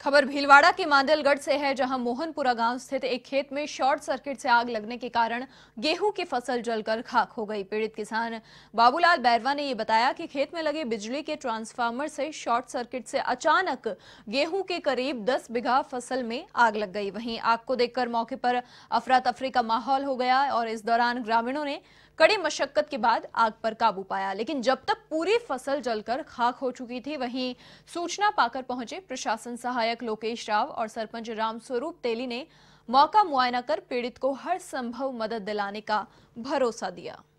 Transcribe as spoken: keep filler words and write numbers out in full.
खबर भीलवाड़ा के मांडलगढ़ से है, जहां मोहनपुरा गांव स्थित एक खेत में शॉर्ट सर्किट से आग लगने के कारण गेहूं की फसल जलकर खाक हो गई। पीड़ित किसान बाबूलाल बैरवा ने यह बताया कि खेत में लगे बिजली के ट्रांसफार्मर से शॉर्ट सर्किट से अचानक गेहूं के करीब दस बीघा फसल में आग लग गई। वहीं आग को देखकर मौके पर अफरा तफरी का माहौल हो गया और इस दौरान ग्रामीणों ने कड़ी मशक्कत के बाद आग पर काबू पाया, लेकिन जब तक पूरी फसल जलकर खाक हो चुकी थी, वहीं सूचना पाकर पहुंचे प्रशासन सहायक लोकेश राव और सरपंच रामस्वरूप तेली ने मौका मुआयना कर पीड़ित को हर संभव मदद दिलाने का भरोसा दिया।